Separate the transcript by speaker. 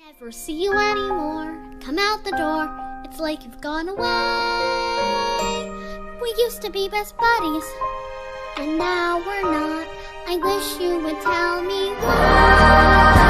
Speaker 1: Never see you anymore. Come out the door, it's like you've gone away. We used to be best buddies, and now we're not. I wish you would tell me why.